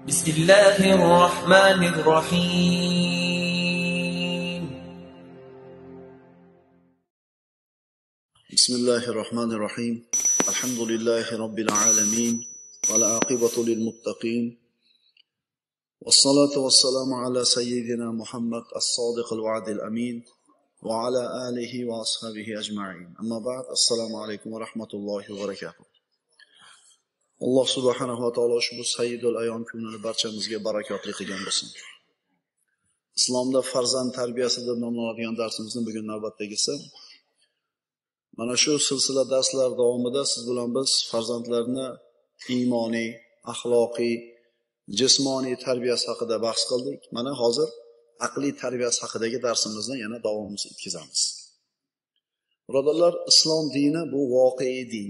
بسم الله الرحمن الرحيم بسم الله الرحمن الرحيم الحمد لله رب العالمين والعاقبة للمتقين والصلاة والسلام على سيدنا محمد الصادق الوعد الأمين وعلى آله وأصحابه أجمعين أما بعد السلام عليكم ورحمة الله وبركاته. Alloh subhanahu va taolo ushbu sayyidul ayyom kunini barchamizga barakotli qilgan bo'lsin. Islomda farzand tarbiyasi deb nomlanadigan darsimizni bugun navbatdagisi. Mana shu silsila darslar davomida siz bilan biz farzandlarni iymoniy, axloqiy, jismoniy tarbiyasi haqida bahs qildik. Mana hozir aqliy tarbiyasi haqidagi darsimizni yana davomimizni etkazamiz. Birodarlar, islom dini bu voqea din.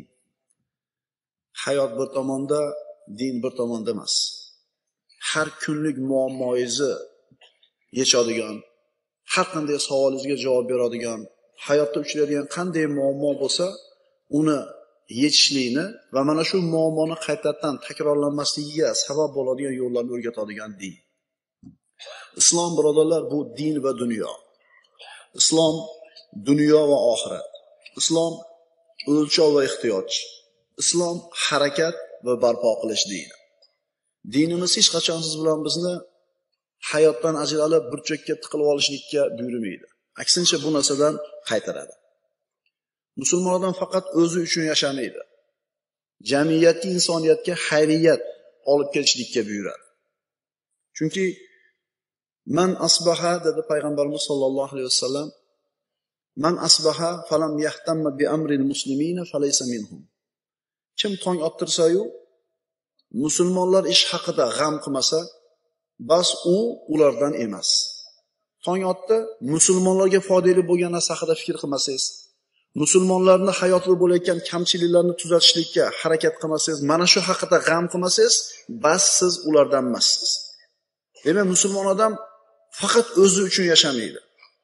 Hayot bir tomonda, din bir tomonda emas. Har kunlik muammoingizni yechadigan, har qanday savolingizga javob beradigan, hayotda uchraydigan qanday muammo bo'lsa, uni yechishlikni va mana shu muammoni qaytadan takrorlanmasligiga sabab bo'ladigan yo'llarni o'rgatadigan din. Islom, birodarlar, bu din va dunyo. Islom dunyo va oxirat. Islom o'lchov va ehtiyoj. Islom harakat va barpo qilish dini. Dinimiz hech qachon siz bilan bizni hayotdan ajralib burchakka tiqilib olishlikka buyurmaydi. Aksincha bu narsadan qaytaradi. Musulmon odam faqat o'zi uchun yashamaydi. Jamiyatga, insoniyatga xayriyat olib kelishlikka buyuradi. Chunki man asbaha dedi payg'ambarimiz sollallohu alayhi vasallam, man asbaha falam yahtamma bi amril muslimina falaysa minhum. Kim tong ottirsa-yu, musulmonlar ish haqida g'am qilmasa, bas u ulardan emas. Tong otdi, musulmonlarga foydali bo'lgan narsa haqida fikr qilmasangiz, musulmonlarning hayotida bo'layotgan kamchiliklarni tuzatishlikka harakat qilmasangiz, mana shu haqida g'am qilmasangiz, bas siz ulardan emassiz. Demak, musulmon odam faqat o'zi uchun yashamaydi.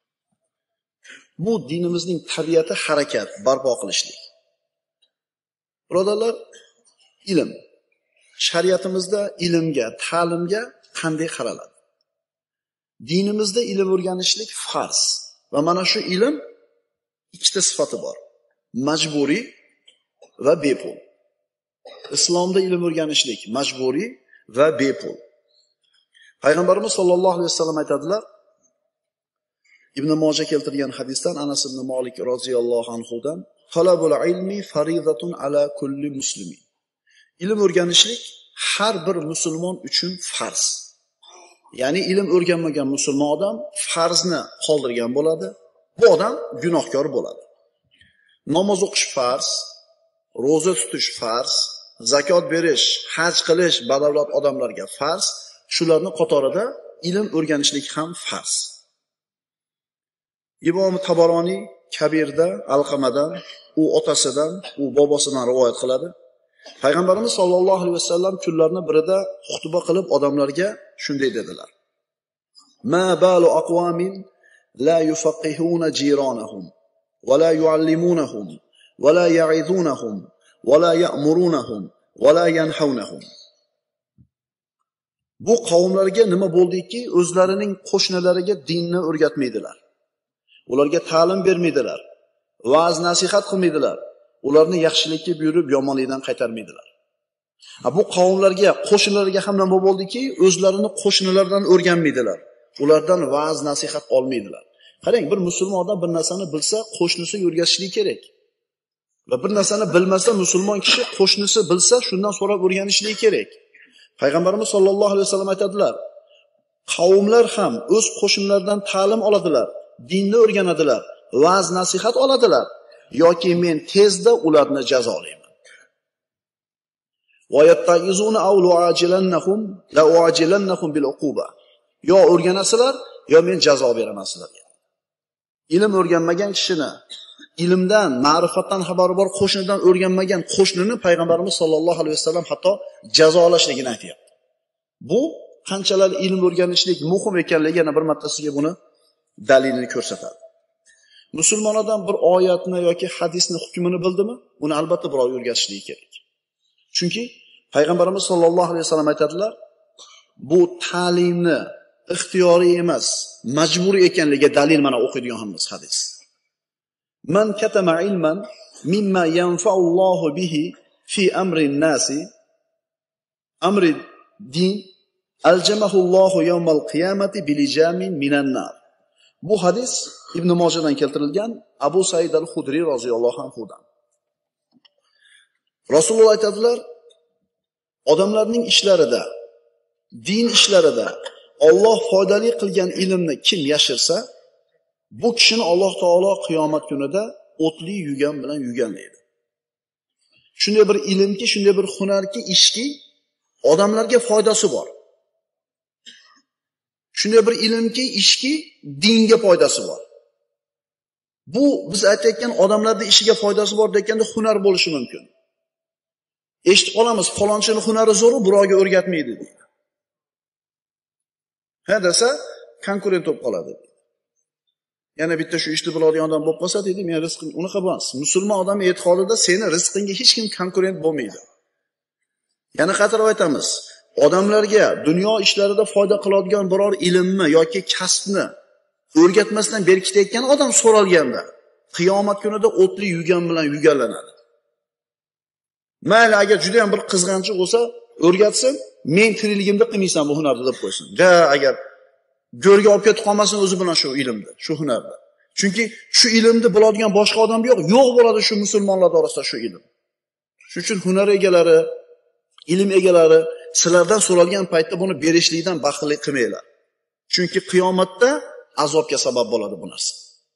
Bu dinimizning tabiati harakat, barpo qilishlik. Birodarlar, ilm. Shariatimizda ilmga, ta'limga qanday qaraladi? Dinimizda ilm o'rganishlik farz. Va mana shu ilm ikkita sifati bor. Majburiy va bepul. Islomda ilm o'rganishlik majburiy va bepul. Payg'ambarimiz sollallohu alayhi vasallam aytadilar, Ibn Moja keltirgan hadisdan Anas ibn Malik roziyallohu anhudan, talabul ilmi faridatun ala kulli muslimin. Ilm o'rganishlik har bir musulmon uchun farz. Ya'ni ilm o'rganmagan musulmon odam farzni qoldirgan bo'ladi. Bu odam gunohkor bo'ladi. Namoz o'qish farz, roza tutish farz, zakot berish, haj qilish badavlat odamlarga farz. Shularning qatorida ilm o'rganishlik ham farz. Imom Tabaroniy Kabirda Alqamadan, u otasidan, u bobosidan rivoyat qiladi. Payg'ambarimiz sollallohu alayhi vasallam kunlarning birida xutba qilib odamlarga shunday dedilar: "Ma balu aqwamin la yufaqihuna jiranahum va la yuallimunahum va la ya'idunahum va la ya'murunahum va la yanhawnahum." Bu qavmlarga nima bo'ldiki, o'zlarining qo'shnilariga dinni o'rgatmaydilar. Ularga ta'lim bermaydilar, va'z nasihat qilmaydilar, ularni yaxshilikka buyurib yomonlikdan qaytarmaydilar. Bu qavmlarga, qo'shnilariga ham nima bo'ldiki, o'zlarini qo'shnilaridan o'rganmaydilar, ulardan va'z nasihat olmaydilar. Qarang, bir musulmon odam bir narsani bilsa, qo'shnisiga o'rgatishligi kerak. Va bir narsani bilmasa, musulmon kishi qo'shnisi bilsa, shundan so'rab o'rganishligi kerak. Payg'ambarimiz sollallohu alayhi vasallam aytadilar, qavmlar ham o'z qo'shnilaridan ta'lim oladilar, dinni o'rganadilar, va'z nasihat oladilar, yoki men tezda ularni jazolayman. Va yatta'izuna aw lu'ajilannahum la u'ajilannahum bil uquba. Yo o'rganasizlar, yo men jazo beraman sizlarga. Ilm o'rganmagan kishini, ilmdan, ma'rifatdan xabari bor qo'shnidan o'rganmagan qo'shnini payg'ambarimiz sollallohu alayhi vasallam hatto jazolashligini aytayapti. Bu qanchalar ilm o'rganishlik muhim ekanligi yana bir marta sizga buni dalilini ko'rsatadi. Musulmon odam bir oyatni yoki hadisni hukmini bildimi, uni albatta birov o'rgatishligi kerak. Chunki payg'ambarimiz sollallohu alayhi vasallam aytadilar, bu ta'limni ixtiyoriy emas, majburiy ekanligiga dalil mana o'qiydigan hammamiz hadis. Man katama ilman mimma yanfa'ullohu bihi fi amri nasi amri din aljamahullohu yawmal qiyamati bilijamin minan nar. Bu hadis Ibn Mojadan keltirilgan, Abu Said al-Xudri roziyallohu anhudan. Rasululloh aytadilar, odamlarning ishlarida, din ishlarida Alloh foydali qilgan ilmni kim yashirsa, bu kishini Alloh taolo qiyomat kunida o'tli yugan bilan yuganlaydi. Shunday bir ilmki, shunday bir hunarki, ishki odamlarga foydasi bor. Shunday bir ilmki, ishki dinga foydasi bor. Bu biz aytayotgan odamlarning ishiga foydasi bor deganda hunar bo'lishi mumkin. Eshitib qolamiz, falonchining hunari zo'r, birovga o'rgatmaydi deydi. Ha desa, konkurent bo'lib qoladi. Yana bitta shu ishni biladigan odam bo'lib qolsa deydi, men rizqim unaqa emas. Musulmon odam e'tiqodida seni rizqingga hech kim konkurent bo'lmaydi. Yana qaytarib aytamiz, odamlarga dunyo ishlarida foyda qiladigan biror ilmni yoki kasbni o'rgatmasdan berkitayotgan odam so'ralganda, qiyomat kunida o'tli yugan bilan yuganlanadi. Mayli agar juda ham bir qizg'anchiq bo'lsa, o'rgatsin, men tirikligimda qilmaysan bu hunarni deb qo'ysin. Ja, agar go'rga olib ketib qolmasin o'zi bilan shu ilmda, shu hunarda. Chunki shu ilmni biladigan boshqa odam yo'q bo'ladi shu musulmonlar orasida shu ilm. Shuning uchun hunar egalari, ilm egalari sizlardan so'ralgan paytda buni berishlikdan baxtlilik qilmanglar. Chunki qiyomatda azobga sabab bo'ladi bu narsa.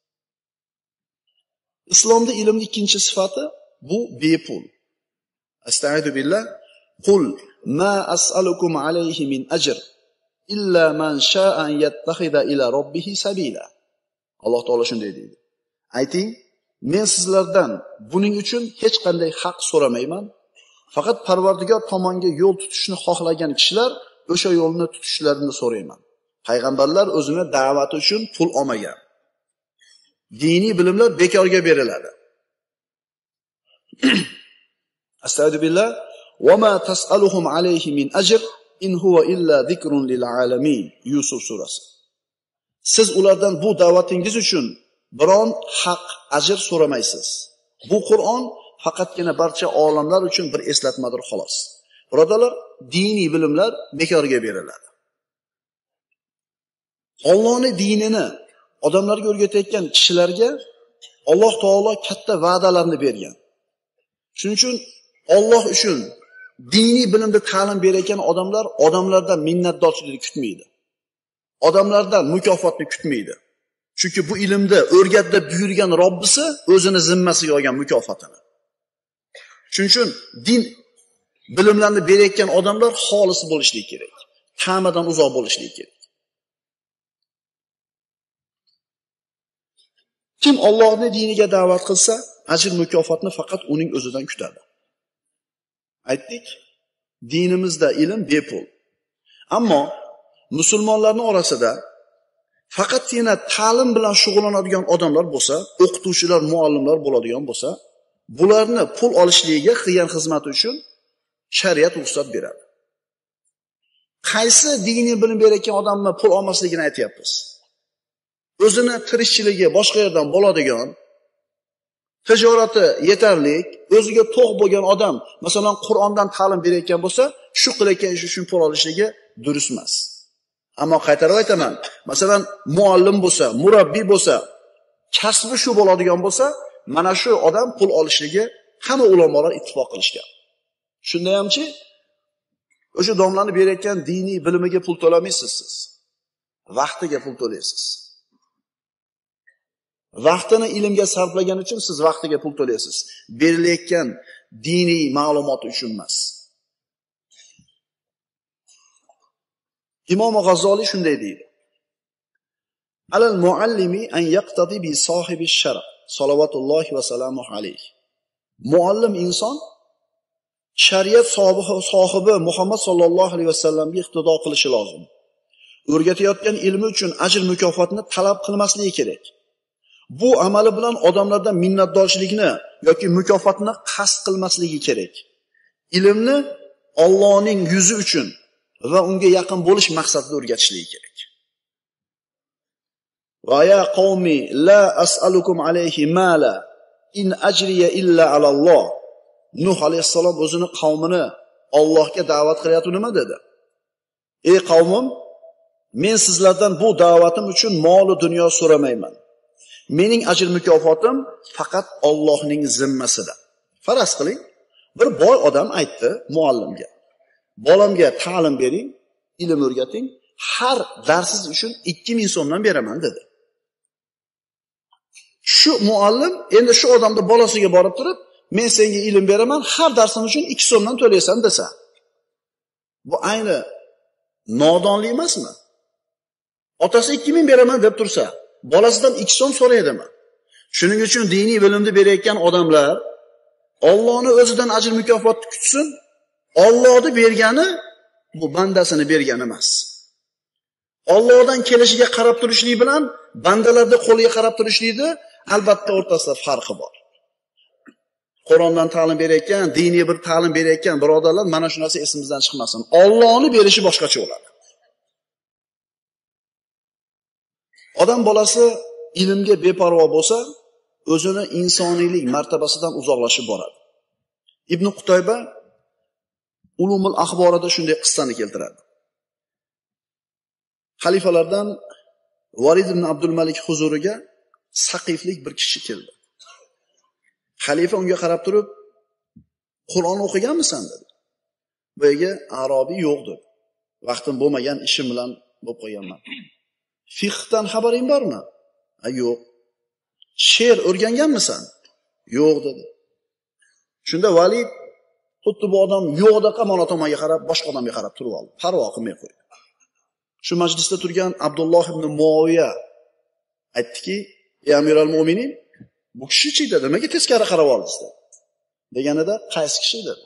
Islomda ilmning ikkinchi sifati bu bepul. Astagfiru billah. Qul ma as'alukum alayhi min ajr illa man sha'a an yattakhidha ila robbih sabila. Alloh taolo shunday deydi. Ayting, men sizlardan buning uchun hech qanday haq so'ramayman. Faqat Parvardigor tomonga yo'l tutishni xohlagan kishilar o'sha yo'lni tutishlarini so'rayman. Payg'ambarlar o'zini da'vati uchun pul olmagan. Diniy bilimlar bekorga beriladi. Astagfirullah. Va ma tas'aluhum alayhi min ajr in huwa illa zikrun lil alamin. Yusuf surasi. Siz ulardan bu da'vatingiz uchun biron haq, ajr so'ramaysiz. Bu Qur'on faqatgina barcha olamlar uchun bir eslatmadir xolos. Birodalar, diniy bilimlar bekorga beriladi. Allohning dinini odamlarga o'rgatayotgan kishilarga Alloh taolo katta va'dalarni bergan. Shuning uchun Alloh uchun diniy bilimda ta'lim berayotgan odamlar odamlardan minnatdorchilik kutmaydi. Odamlardan mukofotni kutmaydi. Chunki bu ilmda o'rgat deb buyurgan Robbisi o'zini zimmasiga olgan mukofotini. Shuning uchun din bilimlarni berayotgan odamlar xolis bo'lishligi kerak. Ta'madan uzoq bo'lishligi kerak. Kim Allohning diniga da'vat qilsa, ajr mukofotni faqat uning o'zidan kutadi. Aytdik, dinimizda ilm bepul. Ammo musulmonlarning orasida faqatgina ta'lim bilan shug'ullanadigan odamlar bo'lsa, o'qituvchilar, muallimlar bo'ladigan bo'lsa, bularni pul olishligiga qilgan xizmati uchun shariat ruxsat beradi. Qaysi diniy bilim berayotgan odamni pul olmasligini aytyapmiz. O'zini tirikchiligi boshqa yerdan bo'ladigan, tijorati yetarli, o'ziga to'q bo'lgan odam, masalan, Qur'ondan ta'lim berayotgan bo'lsa, shu qilayotgan ish uchun pul olishligi durust emas. Ammo qaytarib aytaman, masalan, muallim bo'lsa, murabbiy bo'lsa, kasbi shu bo'ladigan bo'lsa, mana shu odam pul olishligi hamma ulamolar ittifoq qilishgan. Shunda hamchi o'sha domlani berayotgan diniy bilimiga pul to'lamaysiz siz. Vaqtiga pul to'laysiz. Vaqtini ilmga sarflagan uchun siz vaqtiga pul to'laysiz. Berilayotgan diniy ma'lumot uchun emas. Imom G'azzoliy shunday deydi. Alal muallimi an yaqtadi bi sohibi shara, salawatullohi va salamuhu alayhi. Muallim inson shariat sohibi Muhammad sallallohu alayhi vasallamga iqtido qilishi lozim. O'rgatayotgan ilmi uchun ajr mukofotni talab qilmasligi kerak. Bu amali bilan odamlardan minnatdorchilikni yoki mukofotni qasd qilmasligi kerak. Ilmni Allohning yuzi uchun, va unga yaqin bo'lish maqsadida o'rgatishligi kerak. Va ya qavmi la as'alukum alayhi mala in ajriya illa alalloh. Nuh alayhissalom o'zini qavmini Allohga da'vat qilyapti, nima dedi? Ey qavmim, men sizlardan bu da'vatim uchun mol va dunyo so'ramayman. Mening ajr mukofotim faqat Allohning zimmasida. Faraz qiling, bir boy odam aytdi muallimga: "Bolamga ta'lim bering, ilm o'rgating, har darsiz uchun 2000 so'mdan beraman" dedi. Shu muallim endi shu odamni bolasiga borib turib, "Men senga ilm beraman, har darsim uchun 2 so'mdan to'laysan" desa, bu ayni nodonlik emasmi? Otasi 2000 beraman deb tursa, bolasidan 2 so'm so'raydimi? Shuning uchun diniy bilimni berayotgan odamlar Allohni o'zidan ajr mukofotni kutsin. Allohni bergani bu bandasini bergani emas. Allohdan kelishiga qarab turishlik bilan bandalarning qo'liga qarab turishlikni albatta o'rtasida farqi bor. Qur'ondan ta'lim berayotgan, diniy bir ta'lim berayotgan birodarlar, mana shu narsa esimizdan chiqmasin. Allohni berishi boshqacha bo'ladi. Odam bolasi ilmga beparvo bo'lsa, o'zini insoniylik martabasidan uzoqlashib boradi. Ibn Qutayba Ulumul Axborida shunday qissani keltiradi. Xalifalardan Valid ibn Abdul Malik huzuriga saqiflik bir kishi keldi. Xalifa unga qarab turib, "Qur'on o'qiganmisan?" dedi. Bu yerga Arobiy yo'q dedi. "Vaqtim bo'lmagan, ishim bilan bo'lib qo'yganman." "Fiqhdan xabaring bormi?" "Ha, yo'q." "She'r o'rganganmisan?" "Yo'q" dedi. Shunda Valid xuddi bu odam yo'qda mana tomonga qarab, boshqa odamga qarab turib oldi. Parvo qilmay qo'ydi. Shu majlisda turgan Abdulloh ibn Muaviya aytdiki: "Ey Amiral Mu'minin, bu kishi-chi dedi, nimaga teskari qarab oldingiz?" deganida, "Qaysi kishi?" dedi.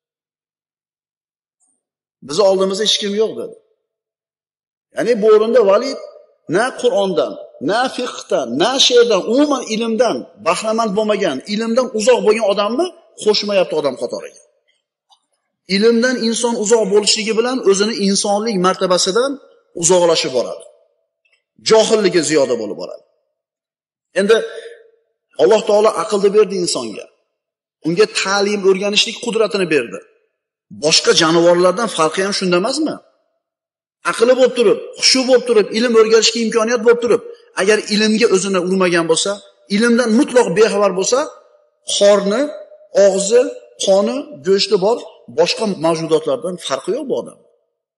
"Biz oldimizda hech kim yo'q" dedi. Ya'ni bu o'rinda Valid na Qur'ondan, na fiqhdan, na she'rdan, umuman ilmdan bahramand bo'lmagan, ilmdan uzoq bo'lgan odamni qo'shmayapti odam qatoriga. Ilmdan inson uzoq bo'lishligi bilan o'zini insonlik martabasidan uzoqlashib boradi. Johilligi ziyoda bo'lib boradi. Endi Alloh taolo aqlni berdi insonga. Unga ta'lim o'rganishlik qudratini berdi. Boshqa jonivorlardan farqi ham shunda emasmi? Aqli bo'lib turib, xushu bo'lib turib, ilm o'rganishga imkoniyat bo'lib turib, agar ilmga o'zini urmagan bo'lsa, ilmdan mutlaq bexabar bo'lsa, qorni, og'zi, qoni, go'shti bor, boshqa mavjudotlardan farqi yo'q bu odam.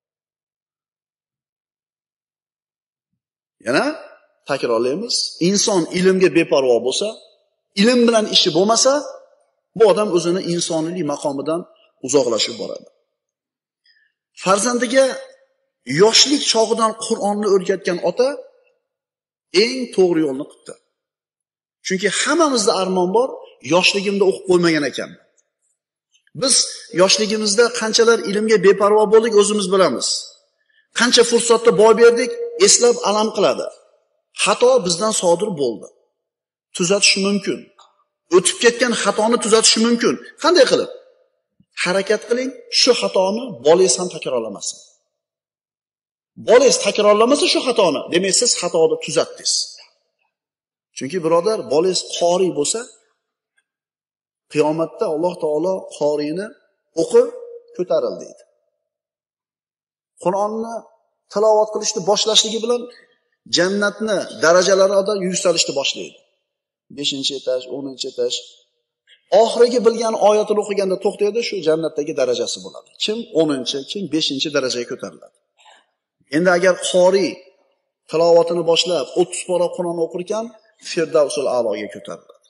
Yana takrorlaymiz, inson ilmga beparvo bo'lsa, ilm bilan ishi bo'lmasa, bu odam o'zini insoniylik maqomidan uzoqlashib boradi. Farzandiga yoshlik chog'idan Qur'onni o'rgatgan ota eng to'g'ri yo'lni qildi. Chunki hammamizda armon bor, yoshligimda o'qib qo'ymagan ekan. Biz yoshligimizda qanchalar ilmga beparvo bo'ldik o'zimiz bilamiz. Qancha fursatda boy berdik, eslab alam qiladi. Xato bizdan sodir bo'ldi. Tuzatish mumkin. O'tib ketgan xatoni tuzatish mumkin. Qanday qilib? Harakat qiling, shu xatoni bolangiz ham takrorlamasin. Bolangiz takrorlamasa shu xatoni, demak siz xatoni tuzatdingiz. Chunki birodar, bolangiz qori bo'lsa, qiyomatda Alloh taolo qoriyni o'qi ko'taril deydi. Qur'onni tilovat qilishni boshlashligi bilan jannatni darajalarida yuksalishni boshlaydi. 5-etaj, 10-etaj. Oxirgi bilgan oyatini o'qiganda to'xtaydi, shu jannatdagi darajasi bo'ladi. Kim 10-chi, kim 5-darajaga ko'tariladi. Endi agar qori tilovatini boshlab 30 pora Qur'on o'qir ekan, Firdavsul a'loga ko'tariladi.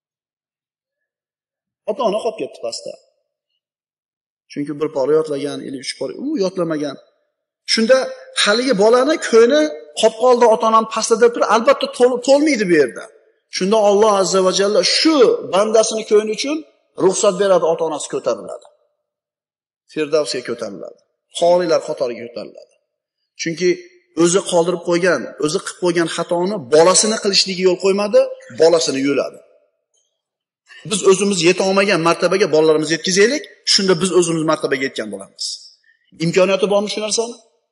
Ota-ona qolib ketdi pastda. Chunki bir pora yodlagan, 3 pora u yodlamagan. Shunda haligi bolani ko'ni qolib qoldi, ota-onam pastda deb turib, albatta to'lmaydi bu yerda. Shunda Alloh azza va jalla shu bandasini ko'ni uchun ruxsat beradi, ota-onasi ko'tariladi. Firdavsga ko'tariladi. Qorilar qatoriga ko'tariladi. Chunki o'zi qoldirib qo'ygan, o'zi qilib qo'ygan xatoni bolasini qilishligiga yo'l qo'ymadi, bolasini yo'ladi. Biz o'zimiz yeta olmagan martabaga bolalarimizni yetkazaylik, shunda biz o'zimiz martabaga yetgan bo'lamiz. Imkoniyati bormi shu narsani?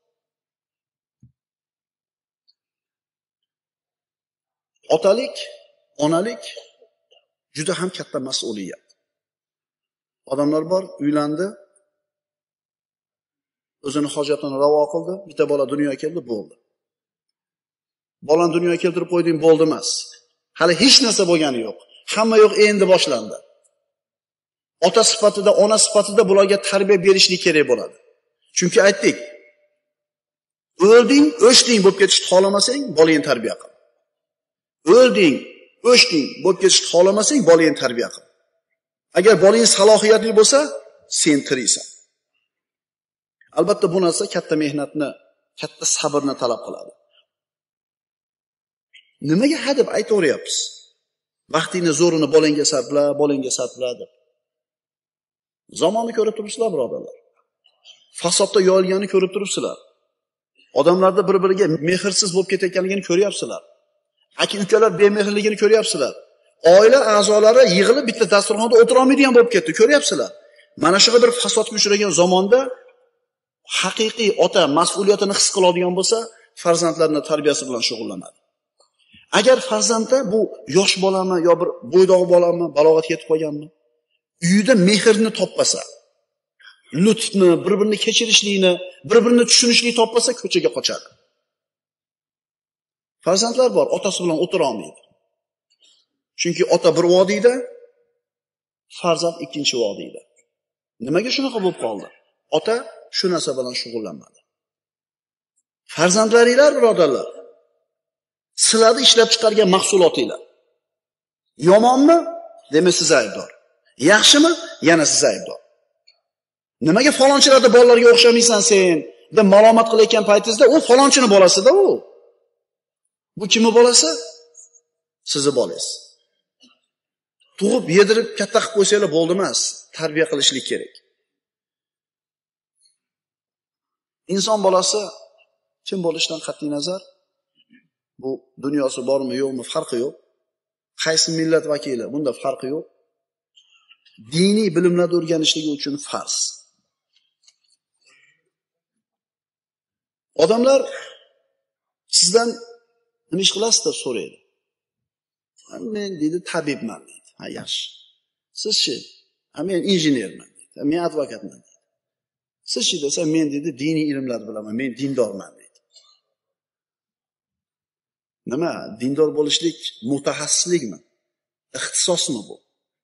Otalik, onalik juda ham katta mas'uliyat. Odamlar bor, uylandi, o'zini hojatini ravo qildi, bitta bola dunyoga keldi, bo'ldi. Bolani dunyoga keltirib qo'yding, bo'ldi emas. Hali hech narsa bo'lgani yo'q. Hamma yo'q, endi boshlandi. Ota sifatida, ona sifatida bularga tarbiya berishlik kerak bo'ladi. Chunki aytdik, o'lding, o'chding bo'lib ketishni xohlamasang, bolangni tarbiya qil. O'lding, o'chding bo'lib ketishni xohlamasang, bolangni tarbiya qil. Agar bolang salohiyatli bo'lsa, sen tiriksan. Albatta bu narsa katta mehnatni, katta sabrni talab qiladi. Nimaga hadeb aytaveryapmiz? Vaqtingni zo'rini bolangga sarfla deb. Zamonni ko'rib turibsizlar, birodarlar. Fasodda yoyilganini ko'rib turibsizlar. Odamlarda bir-biriga mehrsiz bo'lib ketayotganligini ko'ryapsizlar. Aka-ukalar bemehrligini ko'ryapsizlar. Oila a'zolari yig'ilib bitta dasturxonda o'tira olmaydigan bo'lib ketdi, ko'ryapsizlar. Mana shu bir fasodga uchragan zamonda haqiqiy ota mas'uliyatini his qiladigan bo'lsa, farzandlarini tarbiyasi bilan shug'ullanadi. Agar farzandda bu yosh bolami yo bir bo'ydog'i bolami, balog'atga yetib qolganmi, uyida mehrni topmasa, lutfni, bir-birini kechirishlikni, bir-birini tushunishlikni topmasa, ko'chaga qochadi. Farzandlar bor, otasi bilan o'tira olmaydi. Chunki ota bir vodiyda, farzand ikkinchi vodiyda. Nimaga shunaqa bo'lib qoldi? Ota shu narsa bilan shug'ullanmadi. Farzandlaringlar, birodarlar, sizlarni ishlab chiqargan mahsulotinglar. Yomonmi? Demak, siz aybdor. Yaxshimi? Yana siz aybdor. Nimaga falonchilarda bolalarga o'xshamaysan sen? deb malomat qilayotgan paytingizda u falonchini bolasida u. Bu kimning bolasi? Sizni bolangiz. Tug'ib, yedirib, katta qilib qo'ysanglar bo'ldi emas. Tarbiya qilishlik kerak. Inson bolasi kim bo'lishidan qat'iy nazar, bu dunyosi bormi, yo'qmi farqi yo'q. Qaysi millat vakili, bunda farqi yo'q. Diniy bilimlarni o'rganishligi uchun farz. Odamlar sizdan nima ish qilasiz deb so'raydi. Men deydi tabibman deydi. Ha, yaxshi. Siz-chi? Men injenerman deydi. Men advokatman deydi. Siz-chi desa, men deydi diniy ilmlarni bilaman, men dindorman deydi. Nima? Dindor bo'lishlik mutaxassislikmi? Ixtisosmi bu?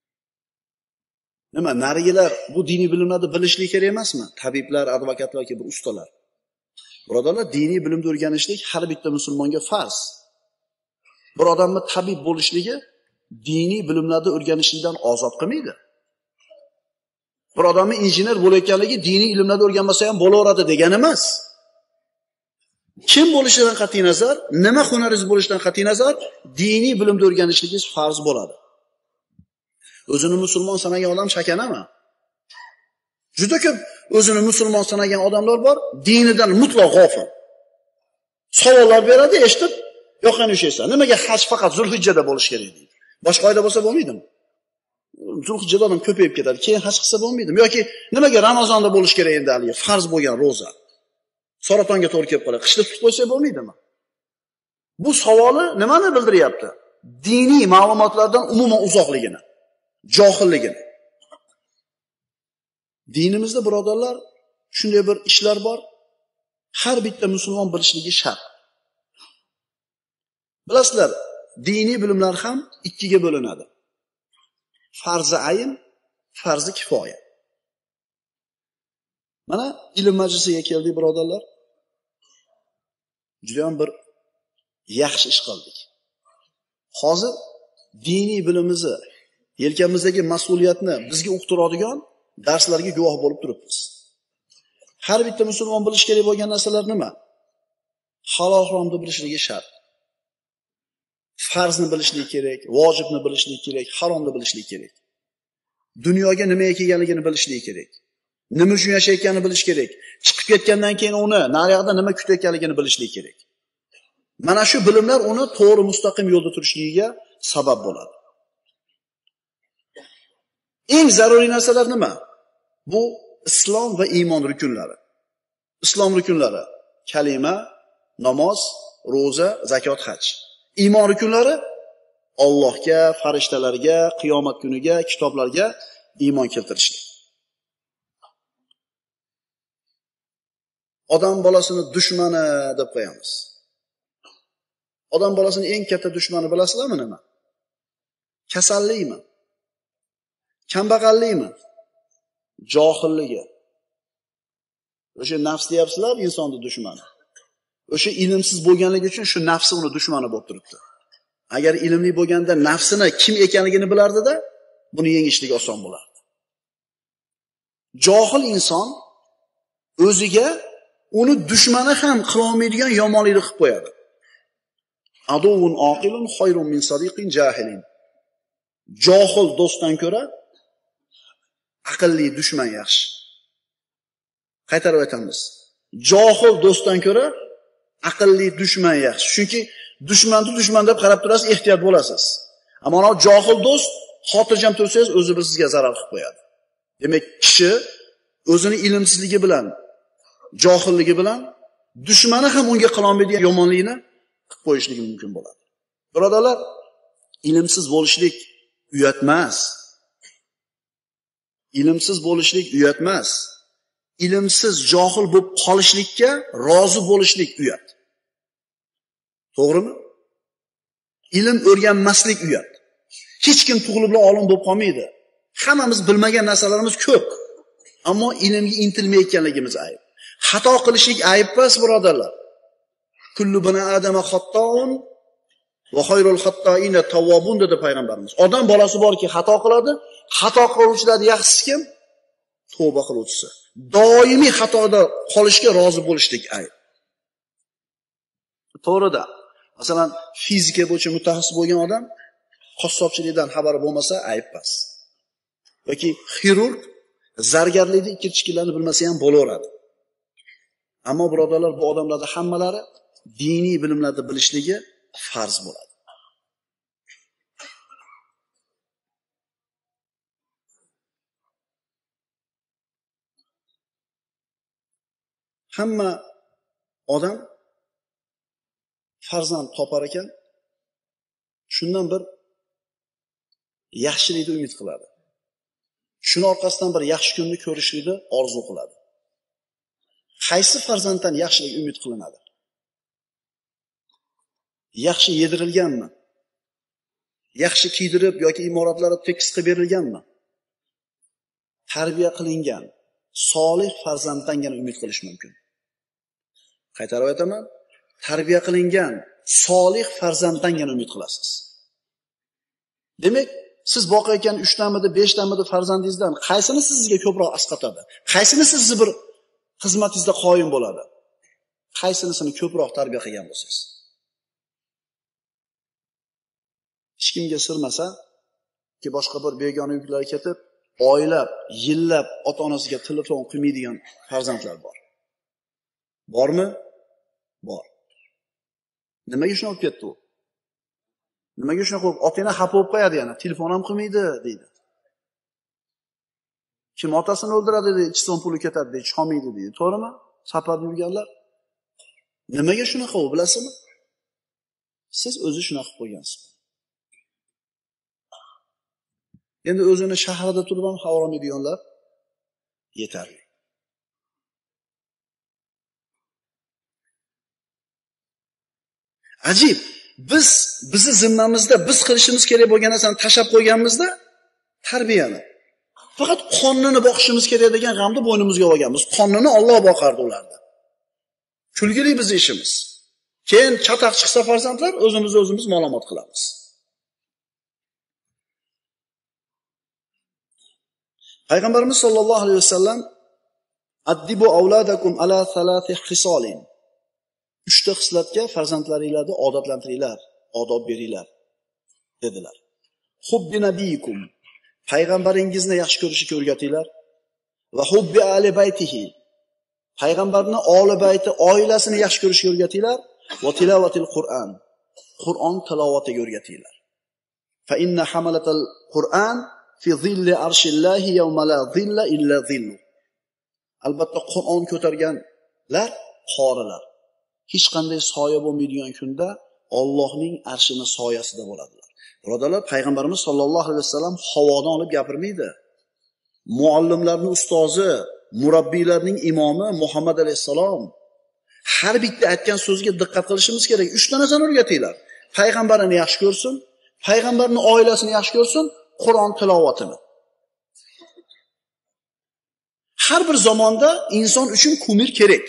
Nima? Narigilar bu diniy bilimlarni bilishlik kerak emasmi? Tabiblar, advokatlar kabi ustalar. Birodarlar, diniy bilimni o'rganishlik har bitta musulmonga farz. Bir odamni tabib bo'lishligi diniy bilimlarni o'rganishlikdan ozod qilmaydi. Bir odamning injener bo'layotganligi diniy ilmlarni o'rganmasa ham bo'laveradi degani emas. Kim bo'lishidan qat'iy nazar, nima hunaringiz bo'lishidan qat'iy nazar, diniy bilimni o'rganishligingiz farz bo'ladi. O'zini musulmon sanagan odam shakanami? Juda ko'p o'zini musulmon sanagan odamlar bor, dinidan mutlaq g'ofil. Savollar beradi, eshitib, yo'qani o'shaysan. Nimaga haj faqat Zulhijjada bo'lish kerak deydi. Boshqa oyda bo'lsa bo'lmaydimi? Zulhijjada odam ko'payib ketadi. Keyin haj qilsa bo'lmaydimi? Yoki nimaga Ramazonda bo'lish kerak endi hali farz bo'lgan roza? Saratonga to'g'ri kelib qoladi. Qishda tutib qo'ysa bo'lmaydimi? Bu savoli nimani bildiryapti? Diniy ma'lumotlardan umuman uzoqligini, johilligini. Dinimizda birodarlar shunday bir ishlar bor, har bitta musulmon bilishligi shart. Bilasizlar, diniy bilimlar ham ikkiga bo'linadi. Farzi ayn, farzi kifoya. Mana ilm majlisiga keldik, birodarlar. Juda ham bir yaxshi ish qildik. Hozir diniy bilimizni, yelkamizdagi mas'uliyatni bizga uqtiradigan darslarga guvoh bo'lib turibmiz. Har bitta musulmon bilish kerak bo'lgan narsalar nima? Halol haromni bilishligi shart. Farzni bilishlik kerak, vojibni bilishlik kerak, haromni bilishlik kerak. Dunyoga nimaga kelganligini bilishlik kerak. Nima uchun yashayotganini bilish kerak. Chiqib ketgandan keyin uni naryoqda nima kutayotganligini bilishlik kerak. Mana shu bilimlar uni to'g'ri mustaqim yo'lda turishligiga sabab bo'ladi. Eng zaruriy narsalar nima? Bu islom va iymon rukunlari. Islom rukunlari: kalima, namoz, ro'za, zakot, haj. Iymon rukunlari: Allohga, farishtalarga, qiyomat kuniga, kitoblarga iymon keltirishlik. Odam bolasini dushmani deb qo'yamiz. Odam bolasini eng katta dushmani bilasizlarmi nima? Kasallikmi? Kambag'allikmi? Johilligi. O'sha nafs deyapsizlar, insonning dushmani. O'sha ilmsiz bo'lganligi uchun shu nafsi uni dushmani bo'lib turibdi. Agar ilmli bo'lganda nafsini kim ekanligini bilardi-da, buni yengishlik oson bo'lardi. Johil inson o'ziga uni dushmani ham qila olmaydigan yomonlikni qilib qo'yadi. Aduvun aqilun xoyrun min sadiqin jahilin. Johil do'stdan ko'ra aqlli dushman yaxshi. Qaytarib aytamiz. Johil do'stdan ko'ra aqlli dushman yaxshi. Chunki dushman deb qarab turasiz, ehtiyot bo'lasiz. Ammo ana johil do'st xotirjam tursangiz o'zi sizga zarar qilib qo'yadi. Demak, kishi o'zini ilmsizligi bilan, johilligi bilan dushmani ham unga qila olmaydigan yomonlikni qilib qo'yishligi mumkin bo'ladi. Birodarlar, ilmsiz bo'lishlik uyat emas. Ilmsiz bo'lishlik uyat emas. Ilmsiz, johil bo'lib qolishlikka rozi bo'lishlik uyat. To'g'rimi? Ilm o'rganmaslik uyat. Hech kim tug'ilib olim bo'lib qolmaydi. Hammamiz bilmagan narsalarimiz ko'p. Ammo ilmga intilmayotganligimiz ayb. Xato qilishlik ayb emas, birodarlar. Kullu bani adama xattoun va xoyrul xattoina tawwabun dedi payg'ambarimiz. Odam bolasi borki xato qiladi, xato qiluvchilarning yaxshisi kim? Tavba qiluvchisi. Doimiy xatoda qolishga rozi bo'lishlik ayb. To'g'rida, masalan, fizika bo'yicha mutaxassis bo'lgan odam qassobchilikdan xabari bo'lmasa ayb emas. Yoki xirurg zargarlikning ikki-ikkilarini bilmasa ham bo'laveradi. Ammo birodarlar, bu odamlarning hammalari diniy bilimlarni bilishligi farz bo'ladi. Hamma odam farzand topar ekan, shundan bir yaxshilikni umid qiladi. Shuni orqasidan bir yaxshi kunni ko'rishlikni orzu qiladi. Qaysi farzanddan yaxshilik umid qilinadi? Yaxshi yedirilganmi? Yaxshi kiydirib yoki imoratlari tekis qilib berilganmi? Tarbiya qilingan solih farzanddangina umid qilish mumkin. Qaytarib aytaman, tarbiya qilingan solih farzanddangina umid qilasiz. Demak, siz boqayotgan 3 tamida, 5 tamida farzandingizdan qaysini sizga ko'proq asqatadi? Qaysini sizni bir xizmatingizda qoyim bo'ladi? Qaysinisini ko'proq tarbiya qilgan bo'lsangiz? Hech kimga sirmasa, ki boshqa bir begona yuklar ketib, oylab, yillab ota-onasiga telefon qilmaydigan farzandlar bor. Bormi? Bor. Nimaga shuni olib ketdi u? Nimaga shuni qo'yib, otangni xafa bo'lib qo'yadi yana, telefon ham qilmaydi deydi. Kim otasini o'ldiradi deydi, 2 so'm puli ketadi deydi, chiqolmaydi deydi. To'g'rimi? Safarda yurganlar. Nimaga shunaqa u, bilasizmi? Siz o'zi shunaqa qilib qo'ygansiz. Endi o'zini shaharda turib ham xabar olmaydiganlar yetarli. Ajib, bizni zimmamizda biz qilishimiz kerak bo'lgan narsani tashlab qo'yganmizda tarbiyani. Faqat qonunni boqishimiz kerak degan g'amni bo'ynimizga olganmiz. Qonunni Alloh boqardi ularni. Kulgili bizning ishimiz. Keyin chataq chiqsa farzandlar o'zimiz ma'lumot qilamiz. Payg'ambarimiz sollallohu alayhi vasallam addibu auladakum ala thalathi hisolin. 3 ta xislatga farzandlaringlarni odatlantiringlar, odob beringlar dedilar. Hubbi nabiyikum, payg'ambaringizni yaxshi ko'rishga o'rgatinglar va hubbi ali baytihi, payg'ambarni oli bayti, oilasini yaxshi ko'rishga o'rgatinglar va tilovatil Qur'on, Qur'on tilovatiga o'rgatinglar. Fa inna hamalatal Qur'on fi zilli arshillahi yawma la zilla illa zillu. Albatta Qur'on ko'targan qorilar. Hech qanday soya bo'lmaydigan kunda Allohning arshini soyasida bo'ladilar. Birodarlar, payg'ambarimiz sollallohu alayhi vasallam havodan olib gapirmaydi. Muallimlarning ustozi, murabbiylarning imomi Muhammad alayhisalom har bitta aytgan so'ziga diqqat qilishimiz kerak. 3 ta narsani o'rgatinglar. Payg'ambarini yaxshi ko'rsin, payg'ambarning oilasini yaxshi ko'rsin, Qur'on tilovatini. Har bir zamonda inson uchun kumir kerak.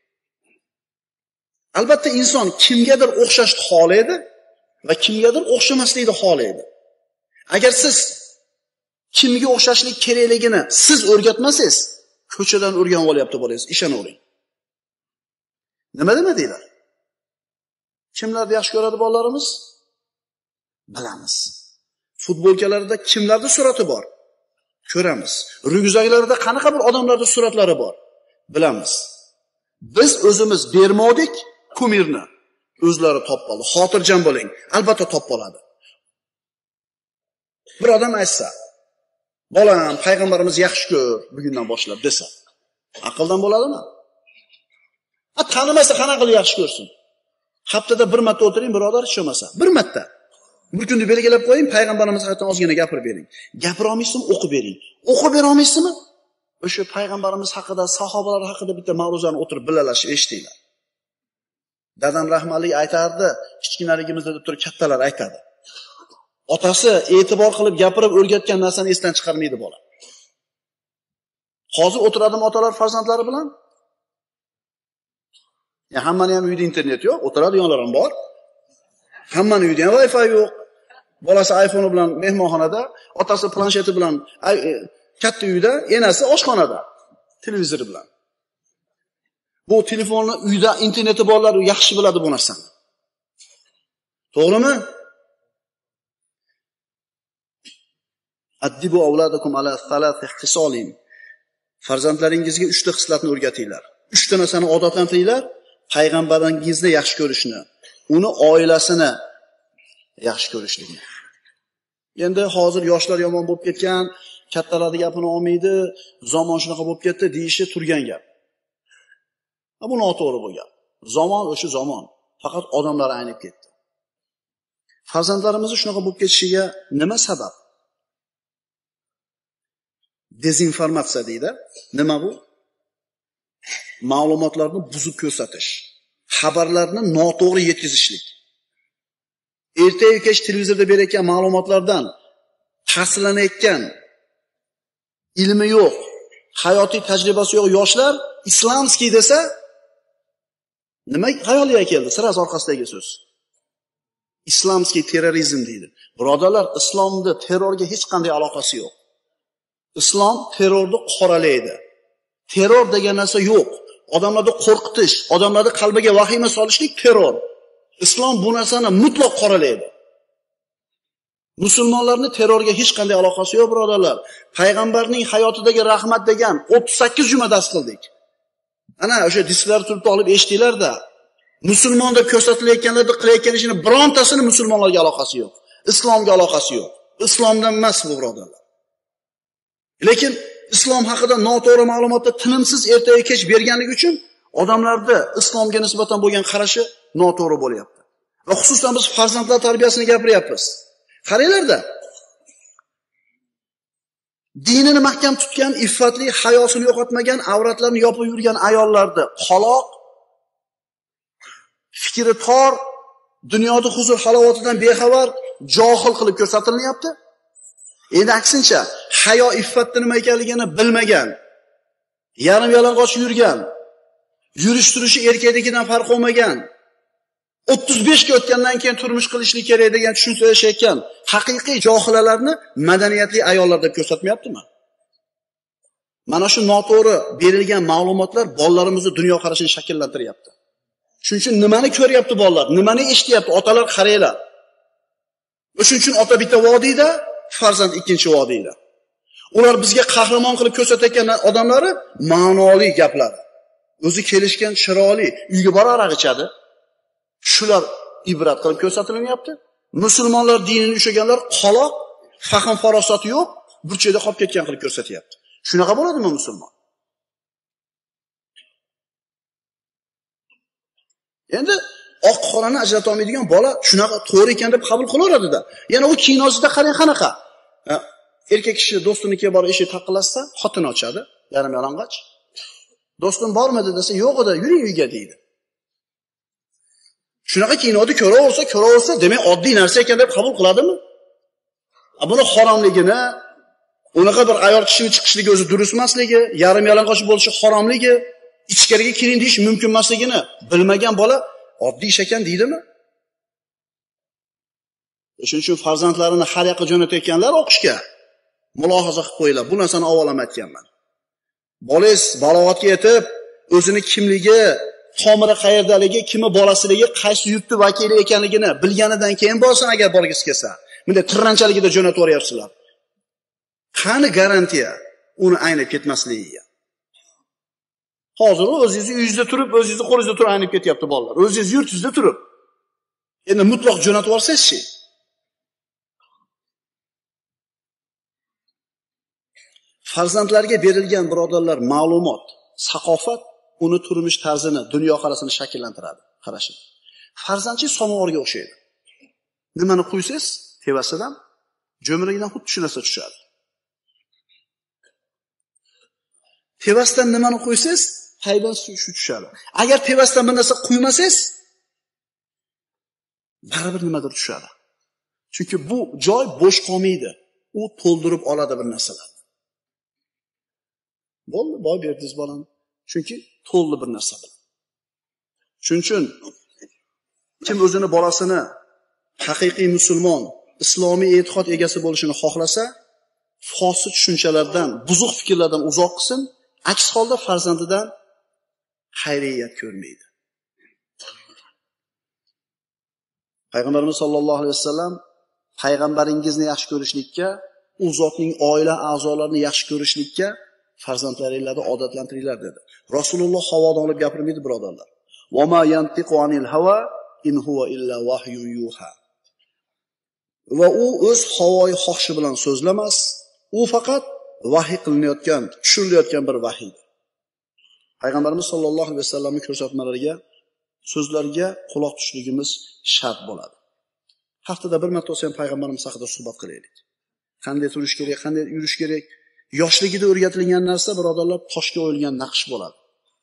Albatta inson kimgadir o'xshashni xohlaydi va kimgadir o'xshamaslikni xohlaydi. Agar siz kimga o'xshashlik kerakligini siz o'rgatmasangiz, ko'chadan o'rganib olyapti bolangiz, ishonavering. Nima demadinglar? Kimlarni yaxshi ko'radi bolalarimiz? Bilamiz. Futbolkalarida kimlarning surati bor? Ko'ramiz. Ryukzaklarida qanaqa bir odamlarning suratlari bor? Bilamiz. Biz o'zimiz bermodik kumirni. O'zlari topoldi. Xotirjam bo'ling. Albatta topoladi. Bir odam aytsa, "Bolam, payg'ambarimiz yaxshi ko'r, bugundan boshlab" desa, aqldan bo'ladimi? Tanimasa qanaqa qilib yaxshi ko'rsin? Haftada bir marta o'tiring, birodar, hech bo'lmasa. Bir marta. Bir kunni belgilab qo'ying, payg'ambarimiz haqida ozgina gapirib bering. Gapira olmaysizmi, o'qib bering. O'qib bera olmaysizmi? O'sha payg'ambarimiz haqida, sahobalar haqida bitta ma'ruzani o'tirib bilalashib eshitinglar. Dadam rahmatli aytardi, kichkinaligimizda deb turib kattalar aytadi. Otasi e'tibor qilib gapirib o'rgatgan narsani esdan chiqarmaydi bola. Hozir o'tiradimi otalar farzandlari bilan? Hammani ham uyda internet yo'q, o'tiradiganlar ham bor. Hammani uyda ham Wi-Fi yo'q. Bolasi iPhone bilan mehmonxonada, otasi plansheti bilan katta uyda, enasi oshxonada, televizori bilan. Bu telefonni uyda interneti borlar yaxshi biladi bu narsani. To'g'rimi? Addibu avladakum ala thalath ihtisolin. Farzandlaringizga 3 ta xislatni o'rgatinglar. 3 ta narsani odatlantiringlar. Payg'ambaringizni yaxshi ko'rishni, uni oilasini yaxshi ko'rishlikni. Endi hozir yoshlar yomon bo'lib ketgan, kattalarning gapini olmaydi, zamon shunaqa bo'lib ketdi deyishi turgan gap. Bu noto'g'ri bo'lgan. Zamon o'sha zamon, faqat odamlar aynib ketdi. Farzandlarimizni shunaqa bo'lib ketishiga nima sabab? Dezinformatsiya deydi. Nima bu? Ma'lumotlarni buzib ko'rsatish, xabarlarni noto'g'ri yetkazishlik. Ertaga kech televizorda berayotgan ma'lumotlardan ta'sirlanayotgan, ilmi yo'q, hayotiy tajribasi yo'q yoshlar islamskiy desa, nima xayoliga keldi? Siraz orqasidagi so'z. Islamskiy terrorizm deydi. Birodarlar, islomda terrorga hech qanday aloqasi yo'q. Islom terrorni qoralaydi. Terror degan narsa yo'q. Odamlarni qo'rqitish, odamlarning qalbiga vahima solishlik terror. Islom bu narsani mutlaq qoralaydi. Musulmonlarning terrorga hech qanday aloqasi yo'q, birodarlar. Payg'ambarning hayotidagi rahmat degan 38 juma dars qildik. Ana o'sha disklarni turib olib eshitinglar-da. Musulmon deb ko'rsatilayotganlarni qilayotgan ishini birontasini musulmonlarga aloqasi yo'q. Islomga aloqasi yo'q. Islomdan emas bu, birodarlar. Lekin islom haqida noto'g'ri ma'lumotni tinimsiz ertaga kech berganligi uchun odamlarda islomga nisbatan bo'lgan qarashi noto'g'ri bo'lyapti. Va xususan biz farzandlar tarbiyasini gapiryapmiz. Qaranglar-da. Dinini mahkam tutgan, iffatli, hayosini yo'qotmagan, avratlarini yopib yurgan ayollarni qoloq, fikri tor, dunyoda huzur halovatidan bexabar, johil qilib ko'rsatilyapti. Endi aksincha, hayo iffatni nima ekanligini bilmagan, yarim yalang'och yurgan, yurish-turishi erkakligidan farq qilmagan, 35 ga o'tgandan keyin turmush qilishlik kerak degan tushuncha yashayotgan haqiqiy johilalarni madaniyatli ayollar deb ko'rsatmayaptimi? Mana shu noto'g'ri berilgan ma'lumotlar bolalarimizni dunyo qarashini shakllantiryapti. Shuning uchun nimani ko'ryapti bolalar, nimani eshityapti otalar, qaranglar. Shuning uchun ota bitta vodiyda, farzand ikkinchi vodiyda. Ular bizga qahramon qilib ko'rsatayotgan odamlari ma'noli gaplar. O'zi kelishgan chiroyli, uyga borib aroq ichadi. Shular ibrat qilib ko'rsatilyapti. Musulmonlar dinini ushlaganlar qoloq, fahm farosati yo'q, burchakda qolib ketgan qilib ko'rsatyapti. Shunaqa bo'ladimi musulmon? Endi oq qorani ajrata olmaydigan bola shunaqa to'g'ri ekan deb qabul qilaveradi-da. Yana u kinosida qarang qanaqa. Erkak kishi do'stinikiga borib eshik taqillatsa, xotin ochadi, yarim yalang'och. Do'stim bormidi desa, yo'q edi, yuring uyga deydi. Shunaqa kinoni ko'raversa, demak oddiy narsa ekan deb qabul qiladimi? Buni haromligini, unaqa bir ayol kishining chiqishligi o'zi durust emasligi, yarim yalang'och bo'lishi haromligi, ichkariga kiring deyish mumkin emasligini bilmagan bola oddiy ish ekan deydimi? Shuning uchun farzandlarini har yoqqa jo'natayotganlar o'qishga mulohaza qilib qo'yinglar. Bu narsani avvalam aytganman. Bolangiz balog'atga yetib, o'zini kimligi, tomiri qayerdaligi, kimi bolasiligi, qaysi yurtni vakili ekanligini bilganidan keyin bo'lsin agar borgingiz kelsa. Bunday tirranchaligida jo'natib o'ryapsizlar. Qani garantiya uni aynib ketmasligiga? Hozir o'zingizni uyingizda turib, o'zingizni qo'lingizda turib aynib ketyapti bolalar. O'zingiz yurtingizda turib. Endi mutlaq jo'natib yuborsangiz-chi? Farzandlarga berilgan birodarlar ma'lumot, saqofat uni turmush tarzini, dunyoqarasini shakllantiradi. Qarashing. Farzandchi samovarga o'xshaydi. Nimani qo'ysangiz, tevasidan jo'mragidan xuddi shu narsa tushadi. Tevasdan nimani qo'ysangiz, hayban shu tushadi. Agar tevasdan bir narsa qo'ymasangiz, baribir nimadir tushadi. Chunki bu joy bo'sh qolmaydi. U to'ldirib oladi bir narsalar. Bo'ldi, boy berdingiz bolani. Chunki to'ldi bir narsa bilan. Shuning uchun kim o'zini bolasini haqiqiy musulmon, islomiy e'tiqod egasi bo'lishini xohlasa, fosil tushunchalardan, buzuq fikrlardan uzoq qilsin, aks holda farzandidan xayriyat ko'rmaydi. Payg'ambarimiz sollallohu alayhi vasallam payg'ambaringizni yaxshi ko'rishlikka, u zotning oila a'zolarini yaxshi ko'rishlikka farzandlaringlarni odatlantiringlar dedi. Rasululloh havodan olib gapirmaydi, birodarlar. Va ma yantiqu anil hawa in huwa illa wahyun yuha. Va u o'z havoyi xohishi bilan so'zlamas, u faqat vahiy qilinayotgan, tushirilayotgan bir vahiydir. Payg'ambarimiz sollallohu alayhi vasallamning ko'rsatmalariga, so'zlariga quloq tutishligimiz shart bo'ladi. Haftada bir marta olsa ham payg'ambarimiz haqida suhbat qilaylik. Qanday turish kerak, qanday yurish kerak? Yoshligida o'rgatilgan narsa, birodarlar, toshga o'yilgan naqsh bo'ladi.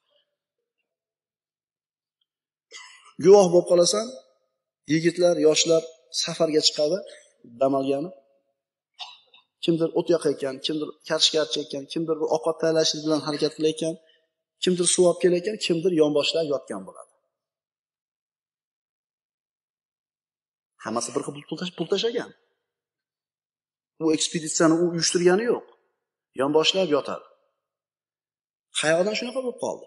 Guvoh bo'lib qolasan, yigitlar, yoshlar safarga chiqadi, dam olgani. Kimdir o't yoqayotgan, kimdir karishga chekkan, kimdir bir ovqat tayyorlashlik bilan harakat qilayotgan, kimdir suv olib kelayotgan, kimdir yonboshlab yotgan bo'ladi. Hammasi bir xil pul tashagan. U ekspeditsiyani u uyushtirgani yo'q. Yonboshlab yotadi. Hayodan shunaqa bo'lib qoldi.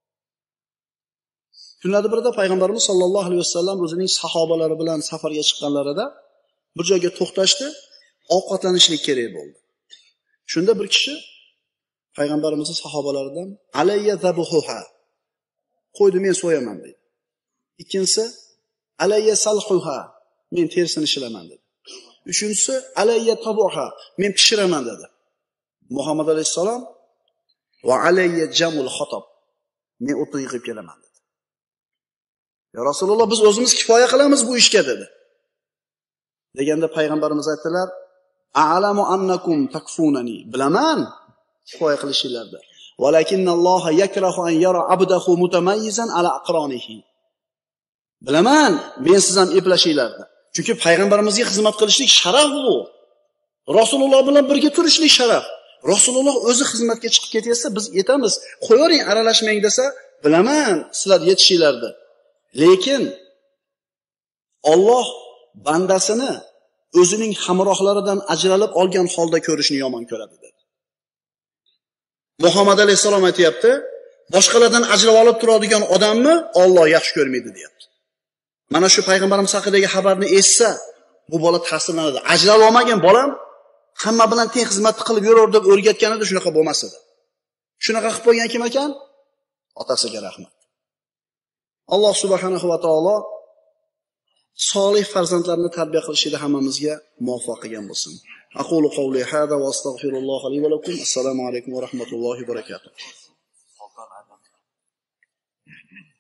Kunlarda birida payg'ambarimiz sollallohu alayhi vasallam o'zining sahobalari bilan safarga chiqqanlarida bir joyga to'xtashdi, ovqatlanishlik kerak bo'ldi. Shunda bir kishi payg'ambarimizning sahobalaridan alayya zabuha, qo'ydi men so'yaman dedi. Ikkinchisi alayya salhuha, men terisini shilaman dedi. Uchinchisi alayya tabuha, men pishiraman dedi. Muhammad alayhissalom va alayya jamul xotob, men o'tni yig'ib kelaman dedi. Ya Rasululloh, biz o'zimiz kifoya qilamiz bu ishga dedi. Deganda payg'ambarimiz aytdilar: "A'lamu annakum takfunani." Bilaman kifoya qilishingizda. Walakinnalloha yakrahu an yara abdahu mutamayyizan ala aqronihi. Bilaman, men siz ham eplashingizda. Chunki payg'ambarimizga xizmat qilishlik sharaf bu. Rasululloh bilan birga turishlik sharaf. Rasululloh o'zi xizmatga chiqib ketsa, biz yetamiz. Qo'yavering, aralashmang desa, bilaman sizlar yetishingizda. Lekin Alloh bandasini o'zining hamrohlaridan ajralib olgan holda ko'rishni yomon ko'radi dedi. Muhammad alayhisalom aytayapti, boshqalardan ajralib olib turadigan odamni Alloh yaxshi ko'rmaydi deyapti. Mana shu payg'ambarimiz haqidagi xabarni eshitsa, bu bola ta'sirlanadi. Ajralib olmagan bolam hamma bilan teng xizmat qilib yuraver deb o'rgatganida shunaqa bo'lmas edi. Shunaqa qilib qo'ygan kim ekan? Otasiga rahmat. Alloh subhanahu va taolo solih farzandlarni tarbiya qilishida hammamizga muvaffaq qilgan bo'lsin. Aqulu qawli hada va astagfirullohi li va lakum. Assalomu alaykum va rahmatullohi va barakatuh.